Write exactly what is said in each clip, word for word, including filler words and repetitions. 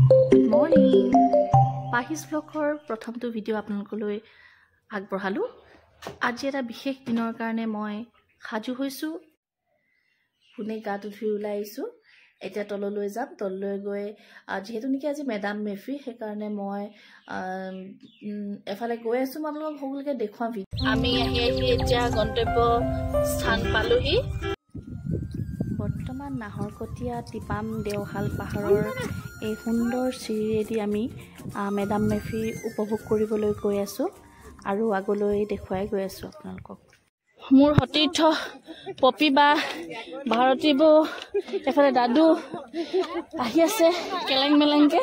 Good morning. Pahi's vlogৰ প্ৰথমটো video' আপোনালোকলৈ আগবঢ়ালো। আজি এটা বিশেষ দিনৰ কাৰণে মই সাজু হৈছো। পুনে গাটো ধুই ওলাই আহিছো। এতিয়া তললৈ যাম। তললৈ গৈ যেহেতু নেকি আজি মেডাম মেফি সেইকাৰণে মই এফালে গৈ আছো। মই আপোনালোকক সকলোকে দেখুৱাম। আমি আহি আহি এতিয়া গন্তব্য স্থান পালোহি। বৰ্তমান নাহৰকটীয়া টিপাম দেওশাল পাহাৰৰ এই সুন্দৰ চিৰিয়েদি আমি মেডাম মেফি উপভোগ কৰিবলৈ গৈ আছো আৰু আগলৈ দেখুৱাই গৈ আছো আপোনালোকক। মোৰ সতীৰ্থ পপি বা ভাৰতী বৌ এফালে দাদু আহি আছে কেলেং মেলেংকে।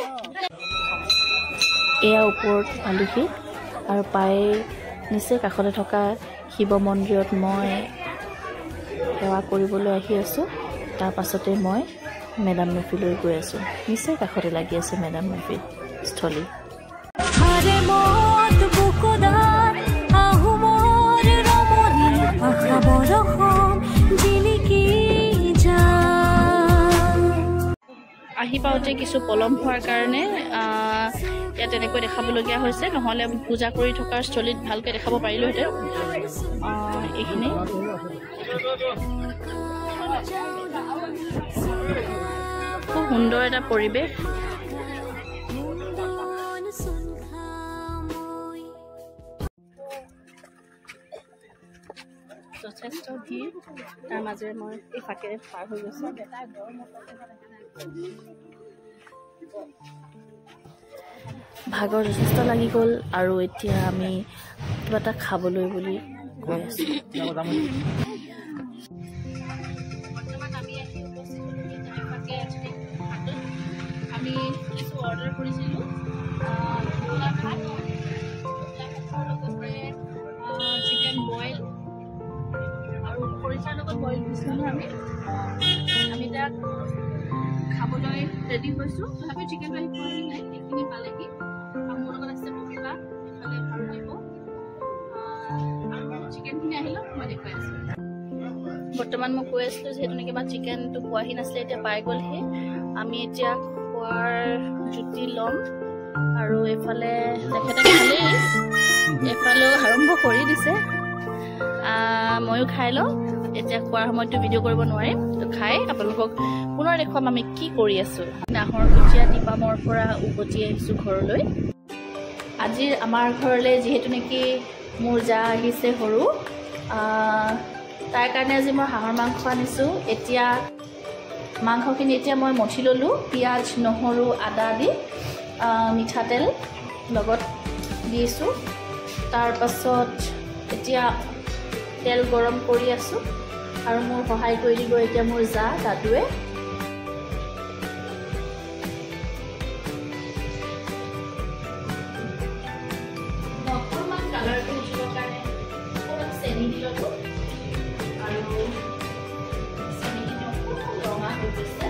এয়া ওপৰত পালোহি আৰু পাই নিচে কাষতে থকা শিৱ মন্দিৰত মই সেৱা কৰিবলৈ আহি আছো। তাৰ পাছতে মই মেডাম মেফিলৈ গৈ আছো। নিচে কাষতে লাগি আছে মেডাম মেফি স্থলী। আহি পাওঁতে কিছু পলম হোৱাৰ কাৰণে ইয়াত তেনেকৈ দেখাবলগীয়া হৈছে, নহ'লে পূজা কৰি থকাৰ স্থলীত ভালকৈ দেখাব পাৰিলোহেঁতেন। এইখিনি খুব সুন্দৰ এটা পৰিৱেশ। যথেষ্ট ভিৰ, তাৰ মাজেৰে মই এই ফাকেৰে পাৰ হৈ গৈছো। ভাগৰ যথেষ্ট লাগি গ'ল আৰু এতিয়া আমি কিবা এটা খাবলৈ বুলি গৈ আছো। আমি কিছু অৰ্ডাৰ কৰিছিলোঁ, চিকেন বইল আৰু খৰিচাৰ লগত বইল দিছিলোঁ। আমি আমি এতিয়া খাবলৈ ৰেডি হৈছোঁ। তথাপিও চিকেনটো আহি পোৱাহি নাই, সেইখিনি পালেহি। মোৰ লগত আছে পপিবা, এইফালে ভাল লাগিব আৰু চিকেনখিনি আহিলেও মই দেখুৱাই আছোঁ। বৰ্তমান মই কৈ আছিলোঁ যিহেতু নেকি আমাৰ চিকেনটো পোৱাহি নাছিলে, এতিয়া পাই গ'লহি। আমি এতিয়া খোৱাৰ জুতি ল'ম আৰু এইফালে তেখেতে খালেই, এইফালেও আৰম্ভ কৰি দিছে। ময়ো খাই লওঁ। এতিয়া খোৱাৰ সময়ততো ভিডিঅ' কৰিব নোৱাৰিম, তো খাই আপোনালোকক পুনৰ দেখুৱাম আমি কি কৰি আছো। নাহৰকটীয়া টিপামৰ পৰা উভতি আহিছো ঘৰলৈ। আজি আমাৰ ঘৰলৈ যিহেতু নেকি মোৰ জা আহিছে সৰু, তাৰ কাৰণে আজি মই হাঁহৰ মাংস আনিছোঁ। এতিয়া মাংসখিনি এতিয়া মই মঠি ল'লোঁ, পিঁয়াজ নহৰু আদা দি মিঠাতেল লগত দিছোঁ। তাৰপাছত এতিয়া তেল গৰম কৰি আছোঁ আৰু মোৰ সহায় কৰি দিব এতিয়া মোৰ জা দাদুৱে। অকণমান কালাৰটো উঠিবৰ কাৰণে অকণমান চেনি দি ল'লোঁ আৰু চেনিখিনি অকণমান ৰঙা হৈ গৈছে।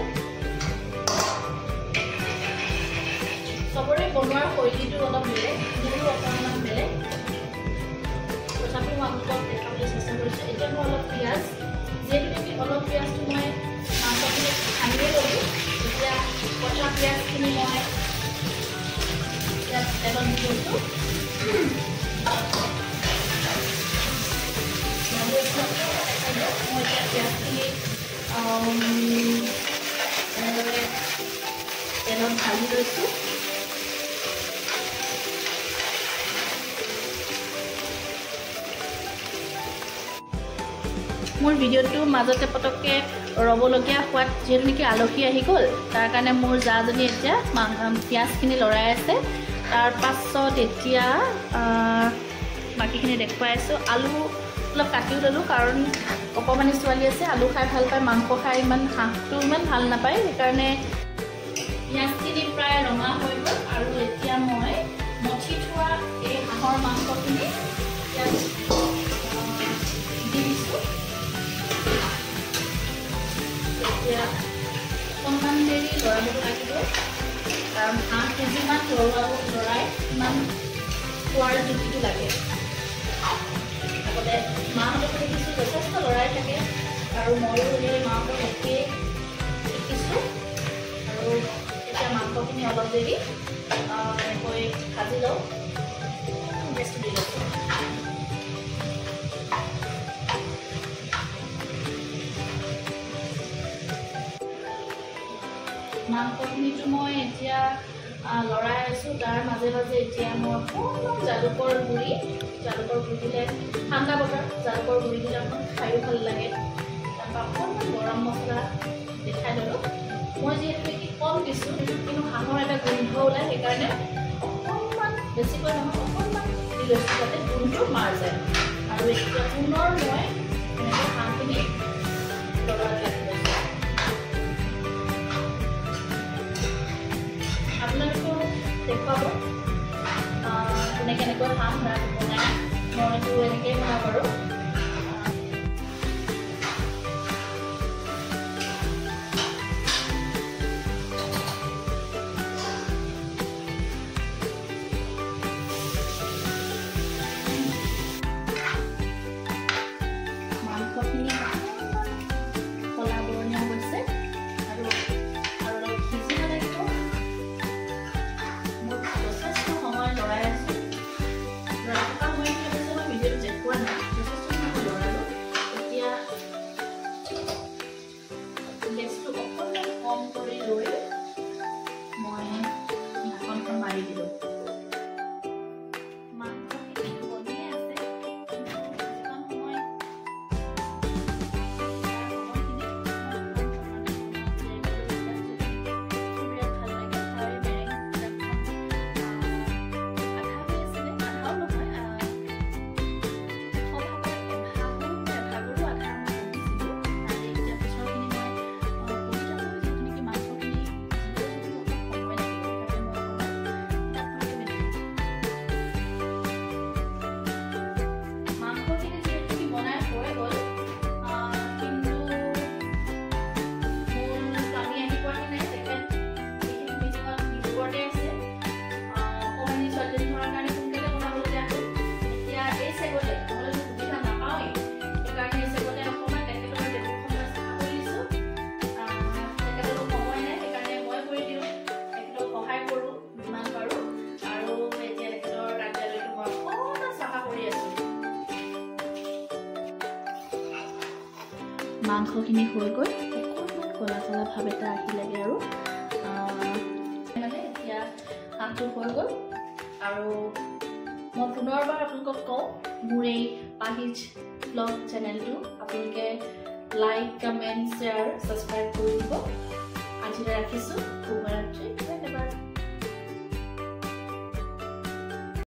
চবৰে বনোৱাৰ শৈলীটো অলপ বেলেগ, মোৰো অকণমান বেলেগ, তথাপিও মই আপোনালোকক দেখাবলৈ চেষ্টা কৰিছোঁ। এতিয়া মই অলপ পিঁয়াজ, যিহেতু নেকি অলপ পিঁয়াজটো মই মাংসখিনি সানিয়ে ল'লোঁ। এতিয়া কটা পিঁয়াজখিনি মই ইয়াত তেলত দি লৈছোঁ। মই এতিয়া পিঁয়াজখিনি এনেদৰে তেলত ভাজি লৈছোঁ। মোৰ ভিডিঅ'টো মাজতে পটককৈ ৰ'বলগীয়া হোৱাত যিহেতু নেকি আলহী আহি গ'ল, তাৰ কাৰণে মোৰ জাজনী এতিয়া পিঁয়াজখিনি লৰাই আছে। তাৰ পাছত এতিয়া বাকীখিনি দেখুৱাই আছোঁ। আলু অলপ কাটিও ল'লোঁ, কাৰণ অকণমানি ছোৱালী আছে, আলু খাই ভাল পায়, মাংস খাই ইমান হাঁহটো ইমান ভাল নাপায়। সেইকাৰণে পিঁয়াজখিনি প্ৰায় ৰঙা হৈ গ'ল আৰু এতিয়া মই মঠি থোৱা এই হাঁহৰ মাংসখিনি ইয়াত দি দিছোঁ। এতিয়া অকণমান দেৰি লৰাব লাগিব, কাৰণ হাঁহ কেজিমান লৰাব লৰাই ইমান খোৱাৰ জুতিটো লাগে। আগতে মাহঁতক দেখিছোঁ যথেষ্ট লৰাই থাকে আৰু ময়ো সেই মাহঁতক একেই শিকিছোঁ। আৰু এতিয়া মাংসখিনি মাংসখিনি অলপ দেৰি এনেকৈ ভাজি লওঁ গেছটো দি লওঁ মাংসখিনিটো মই এতিয়া লৰাই আছোঁ তাৰ মাজে মাজে এতিয়া মই অকণমান জালুকৰ গুড়ি জালুকৰ গুড়ি দিলে ঠাণ্ডা বতৰ জালুকৰ গুড়ি দিলে অকণমান খায়ো ভাল লাগে তাৰপৰা অকণমান গৰম মছলা দেখাই ল'লোঁ মই যিহেতু কি কম দিছোঁ কিন্তু হাঁহৰ এটা গোন্ধ ওলায় সেইকাৰণে অকণমান বেছিকৈ নহয় অকণমান দি লৈছোঁ যাতে গোন্ধটো মাৰ যায় আৰু এতিয়া পুনৰ মই এনেকৈ হাঁহখিনি লৰাই লাগি লৈছোঁ আপোনালোকেও দেখুৱাব কোনে কেনেকৈ হাঁহ ৰান্ধি বনায় মইতো এনেকৈয়ে বনাওঁ বাৰু মাংসখিনি হৈ গৈ অকণমান কলা কলা ভাৱ এটা আহি লাগে আৰু মানে এতিয়া হাঁহটো হৈ গ'ল আৰু মই পুনৰবাৰ আপোনালোকক কওঁ মোৰ এই পাহিজ ব্লগ চেনেলটো আপোনালোকে লাইক কমেণ্ট শ্বেয়াৰ ছাবস্ক্ৰাইব কৰি দিব আজিলৈ ৰাখিছোঁ শুভৰাত্ৰি।